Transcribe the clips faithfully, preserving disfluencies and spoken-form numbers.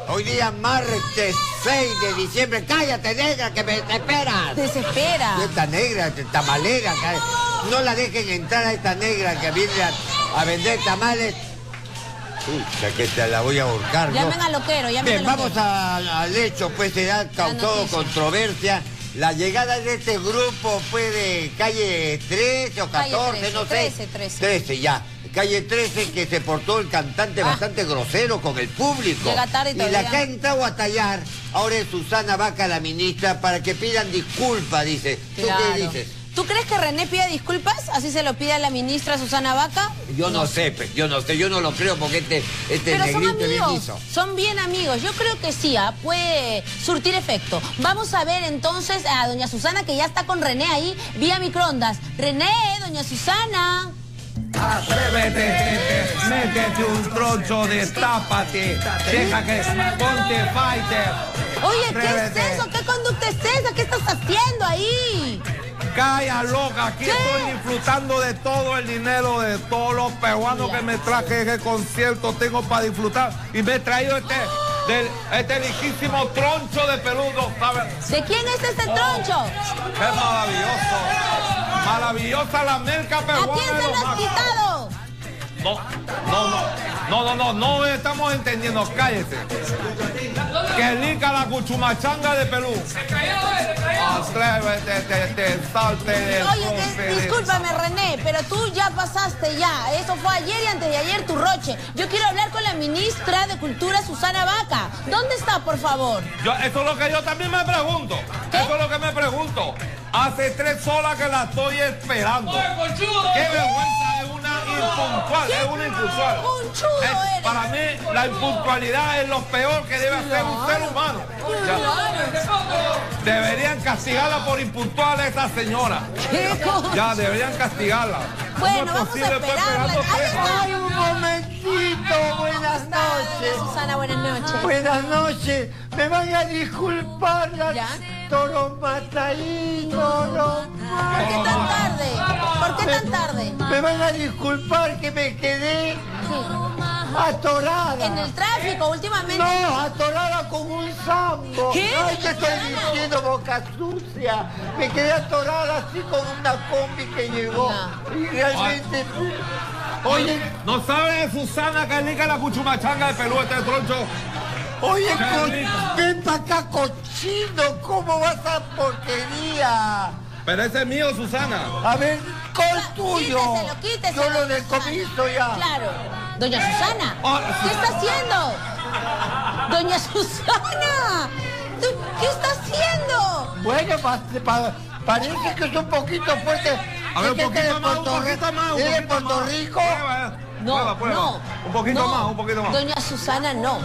Hoy día martes seis de diciembre. Cállate, negra, que me desesperas. Desespera. Esta negra, esta tamalera. No la dejen entrar a esta negra que viene a, a vender tamales. Uy, que te la voy a ahorcar, ¿no? Llamen al loquero, llamen Bien, al vamos loquero. a, al hecho, pues se ha causado controversia. La llegada de este grupo fue de calle trece o catorce, trece, no sé. trece, trece. trece, ya. Calle trece, que se portó el cantante ah. bastante grosero con el público. Llega tarde y la que ha entrado a tallar ahora es Susana Vaca, la ministra, para que pidan disculpas, dice. ¿Tú claro. qué dices? ¿Tú crees que René pide disculpas? ¿Así se lo pide a la ministra Susana Vaca? Yo no, no sé, pues, yo no sé, yo no lo creo porque este, este Pero negrito son bien amigos, hizo. son bien amigos. Yo creo que sí, ¿eh? Puede surtir efecto. Vamos a ver entonces a doña Susana, que ya está con René ahí, vía microondas. René, doña Susana. Atrévete, métete un troncho, destápate, deja que ponte fighter. Oye, Atrévete. ¿qué es eso? ¿Qué conducta es esa? ¿Qué estás haciendo ahí? Calla, loca, aquí ¿Qué? estoy disfrutando de todo el dinero de todos los peruanos que me traje en el concierto, tengo para disfrutar y me he traído este, del, este lijísimo troncho de peludo, ¿sabes? ¿De quién es este troncho? ¡Qué maravilloso! Maravillosa la merca peruana. ¿A quién se lo has quitado? No, no, no, no, no, no, no estamos entendiendo, cállese. Que lica la cuchumachanga de Perú. Atrévete, te, te, salte del Oye, que, discúlpame, René, pero tú ya pasaste ya. Eso fue ayer y antes de ayer tu roche. Yo quiero hablar con la ministra de Cultura, Susana Vaca. ¿Dónde está, por favor? Yo, eso es lo que yo también me pregunto. ¿Qué? Eso es lo que me pregunto. Hace tres horas que la estoy esperando. ¡Qué vergüenza! Es una impuntual, es una impuntual. Conchudo Es, eres. para mí, la impuntualidad es lo peor que debe hacer un ser humano. Ya. Deberían castigarla por impuntual a esa señora. ¿Qué cosa? Ya, deberían castigarla. Bueno, ¿Cómo es vamos posible a estar esperarla. esperando tres Ay, horas? ¡Ay, un momentito! Buenas Doña noches. Susana, buenas noches. Buenas noches. Me van a disculpar las ¿Ya? toromatahí, toroma. ¿Por qué tan tarde? ¿Por qué tan tarde? Me van a disculpar que me quedé Sí. atorada. En el tráfico, últimamente. No, atorada con un sambo. ¿Qué? Ay, te estoy diciendo, boca sucia. Me quedé atorada así con una combi que llegó. No. Y realmente... Oye, ¿no sabes, Susana, que lica la cuchumachanga de Perú, este troncho? Oye, Qué co rico. ven para acá, cochino. ¿Cómo vas a porquería? Pero ese es mío, Susana. A ver, ¿cuál tuyo? Quíteselo, quíteselo. Yo lo doña decomiso Susana. ya. Claro. Doña Susana, Ah, ¿qué está haciendo? Doña Susana, ¿tú qué está haciendo? Bueno, pa, pa, parece que es un poquito fuerte. A ver, un ¿Es que poquito de más, un Puerto poquito más, un ¿Es de poquito Puerto más. Rico? Prueba, No, prueba, prueba. no. Un poquito no. más, un poquito más. Doña Susana, no.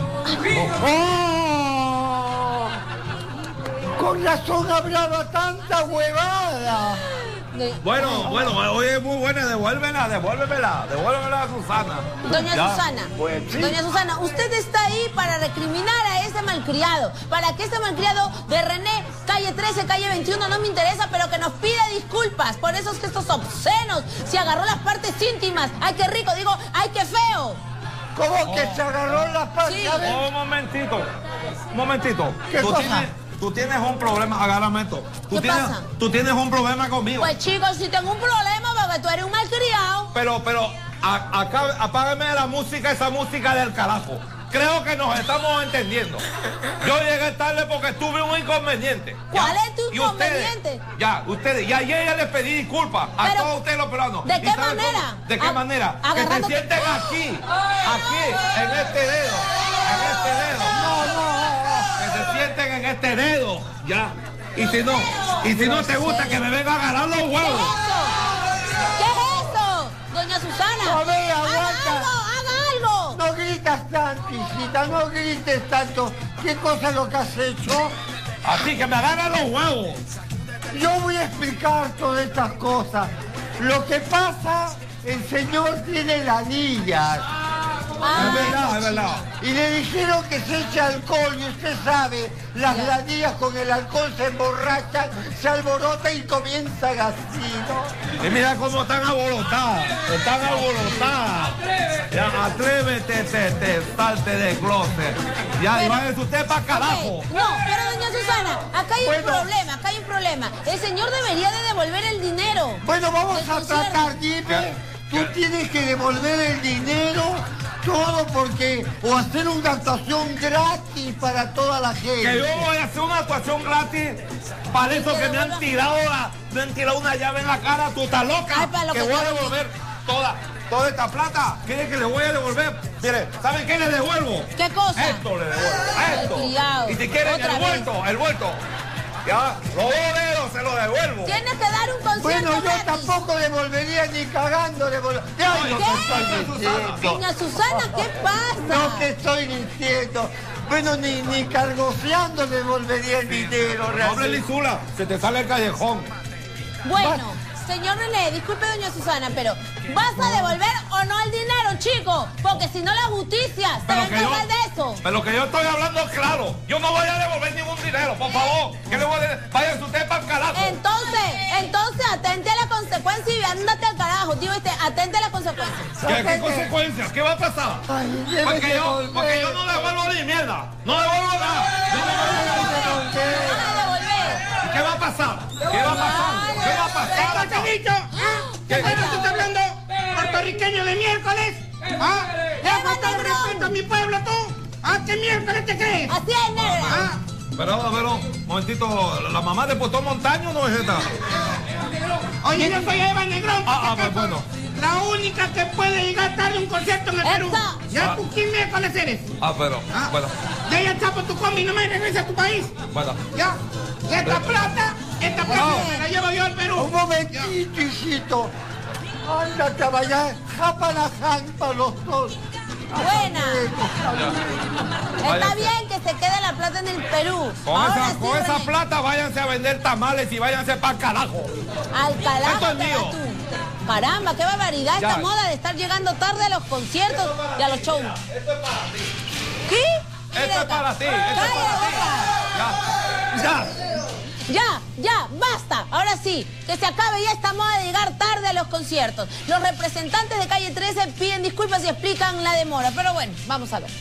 ¡Oh! Con razón hablaba tanta huevada. De- Bueno, bueno, hoy es muy buena, devuélvela, devuélvemela, devuélvemela a Susana. Doña Ya. Susana, Pues sí. doña Susana, usted está ahí para recriminar a ese malcriado, para que ese malcriado de René, calle trece, calle veintiuno, no me interesa, pero que nos pida disculpas por esos gestos obscenos, si agarró las partes íntimas, ay qué rico, digo, ay qué feo. ¿Cómo que se agarró la pata? Sí. A ver, Un momentito, un momentito. ¿Qué tú, cosa? Tienes, tú tienes un problema, agárrame esto. Tú ¿Qué tienes, pasa? Tú tienes un problema conmigo. Pues chicos, si tengo un problema, porque tú eres un malcriado. Pero, pero, a- acá, apágame la música, esa música del carajo. Creo que nos estamos entendiendo. Yo llegué tarde porque tuve un inconveniente. ¿Cuál Ya. es tu Y ustedes, inconveniente? ya, ustedes, y ayer ya les pedí disculpas a Pero, todos ustedes los peruanos. ¿de ¿Y qué saben manera? cómo? ¿De qué A- manera? Que se agarrándote- sienten aquí, aquí, en este dedo, en este dedo. no, no. Que se sienten en este dedo, ya. Y si no, y si no te gusta, que me venga a agarrar los ¿Qué es huevos. eso? ¿Qué es eso? Doña Susana, A ver, haga aguanta. algo, haga algo. No gritas tanto, hijita, no grites tanto. ¿Qué cosa es lo que has hecho? Así que me agarran los huevos. Yo voy a explicar todas estas cosas. Lo que pasa, el señor tiene ladillas. Ah, es verdad, es verdad. Y le dijeron que se eche alcohol, y usted sabe, las ladillas con el alcohol se emborrachan, se alborota y comienza gastino. Y mira cómo están alborotadas, están alborotadas. Ya, atrévete, te, te, salte de closet. Ya, y váyase usted para carajo. Ok, no, pero doña Susana, acá hay Bueno. un problema, acá hay un problema. El señor debería de devolver el dinero. Bueno, vamos del a concierto. tratar, Jimmy. ¿Qué? Tú ¿Qué? tienes que devolver el dinero, todo porque, o hacer una actuación gratis para toda la gente. Que yo voy a hacer una actuación gratis para eso que me han tirado la, me han tirado una llave en la cara, tú estás loca. Ay, para lo que que voy a te- devolver toda, toda esta plata. ¿Quiere que le voy a devolver? Mire, ¿saben qué le devuelvo? ¿Qué cosa? Esto le devuelvo, esto. Malcriado. Y si quieren Otra el vez. vuelto, el vuelto. Ya, los dos dedos se los devuelvo. Tienes que dar un concierto Bueno, yo gratis. tampoco devolvería ni cagando devolver. Ay, lo que ¿Qué? estoy diciendo. Doña Susana, ¿qué pasa? Lo que estoy diciendo. Bueno, ni, ni cargoseando devolvería el dinero, Hombre, realmente. Lizula, se te sale el callejón. Bueno, señor René, disculpe doña Susana, pero ¿vas a devolver o no el dinero, chico? Porque si no la justicia se va a Pero que, yo, encargar de eso. pero que yo estoy hablando claro. Yo no voy a devolver ningún dinero, por favor. ¿Qué le voy a decir? Váyanse ustedes para el carajo. Entonces, entonces atente a la consecuencia y ándate al carajo. Digo, este, atente a la consecuencia. ¿Qué, ¿Qué consecuencias? ¿Qué va a pasar? Ay, debe Porque yo, devolver. porque yo no devuelvo ni mierda. No devuelvo nada. Yo no devuelvo nada. Van a devolver. ¿Qué va a pasar? ¿Qué va a pasar? ¿Qué va a pasar? acá? Dicho, ¿qué ¿Qué? es tú estás hablando? Puertorriqueño de miércoles. ¿Ah? ¿Le has faltado el respeto a mi pueblo tú? ¿Ah? ¿Qué miércoles te crees? Así es, negro. ¿Ah? Pero, pero, un momentito, ¿la mamá de Puerto Montaño no es esta? Oye, yo soy Eva Negrón. Ah, ah, ¿por qué pues, acaso? bueno. La única que puede llegar tarde a un concierto en el Perú. Esa. ¿Ya Ah. tú quién miércoles eres? Ah, pero, ¿Ah? bueno, De ahí al Chapo tú comes y no me regresas a tu país. bueno. ¿Ya? Y esta plata, esta plata No. me la llevo yo al Perú. Un momentito, hijito. Ándate a bailar, japa la jampa los dos. Buena. Está Váyase. bien que se quede la plata en el Perú. Con Ahora esa, sí, con esa René, plata váyanse a vender tamales y váyanse para el carajo. al carajo Esto es te mío. vas tú. Caramba, qué barbaridad Ya. esta moda de estar llegando tarde a los conciertos y a los shows. Esto es para ti. ¿Qué? Esto es para ti. Esto es Cállate para la ti. boca. Ya. Ya. Ya, ya, basta. Ahora sí, que se acabe ya esta moda de llegar tarde a los conciertos. Los representantes de Calle trece piden disculpas y explican la demora. Pero bueno, vamos a ver.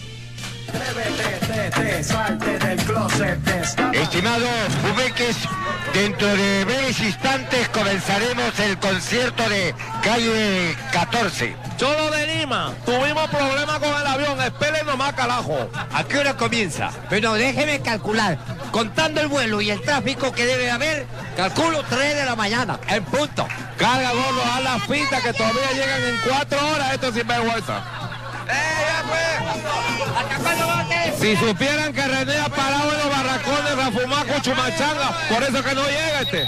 Estimados jumeques, dentro de breves instantes comenzaremos el concierto de Calle catorce. Cholo de Lima, tuvimos problemas con el avión, esperen nomás carajo. ¿A qué hora comienza? Pero déjeme calcular, contando el vuelo y el tráfico que debe haber, calculo tres de la mañana, en punto. Carga gordo, a las pistas que todavía llegan en cuatro horas, esto es sinvergüenza. Si supieran que René ha parado en los barracones a fumar con chumachanga, por eso que no llega este.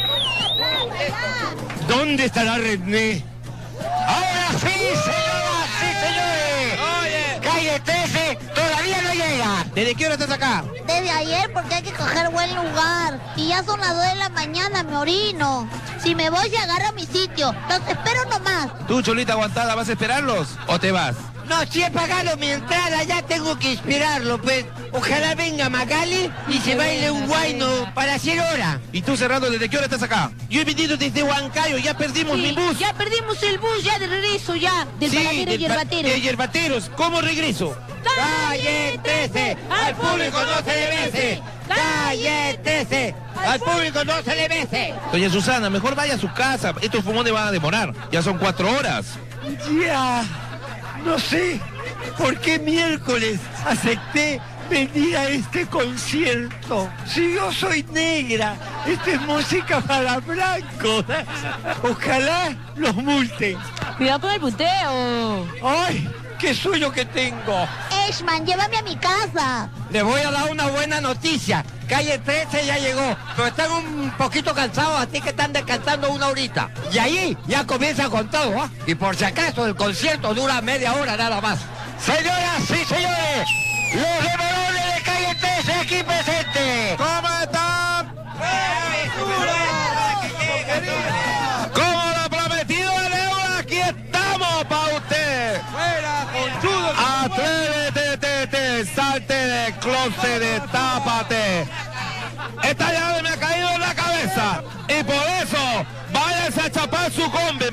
¿Dónde estará René? Ahora sí, señoras, sí, señores. Oye. Calle trece todavía no llega. ¿Desde qué hora estás acá? Desde ayer porque hay que coger buen lugar. Y ya son las dos de la mañana, me orino. Si me voy, se agarra mi sitio. Los espero nomás. Tú, Cholita aguantada, ¿vas a esperarlos o te vas? No, si he pagado mi entrada, ya tengo que esperarlo, pues. Ojalá venga Magali y se baile un guayno para hacer hora. ¿Y tú, Cerrado, desde qué hora estás acá? Yo he venido desde Huancayo, ya perdimos mi bus. Ya perdimos el bus, ya de regreso, ya. Del paradero del pa- yerbatero. de Yerbateros. ¿Cómo regreso? Calle trece, al público no se le bese. Calle trece, al público no se le bese. Doña Susana, mejor vaya a su casa. Estos fumones van a demorar. Ya son cuatro horas. Ya, no sé por qué miércoles acepté venir a este concierto. Si yo soy negra, esta es música para blancos. Ojalá los multen. Cuidado con el puteo. ¡Ay! ¡Qué sueño que tengo! Eshman, llévame a mi casa. Les voy a dar una buena noticia. Calle trece ya llegó, pero están un poquito cansados, así que están descansando una horita. Y ahí ya comienza con todo, ¿ah? Y por si acaso el concierto dura media hora nada más. Señoras y señores, los demorones de Calle trece aquí presentes. ¿Cómo están? Como lo prometido de León, aquí estamos para usted. ¡Fuera, conchudo! A Atrévete, te, te, salte del closet, destápate. Esta llave me ha caído en la cabeza y por eso váyase a chapar su combi.